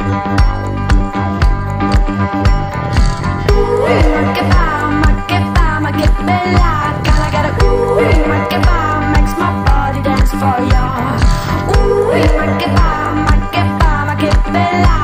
ma che bella, gotta get a ma che makes my body dance for ya. Ma che bella.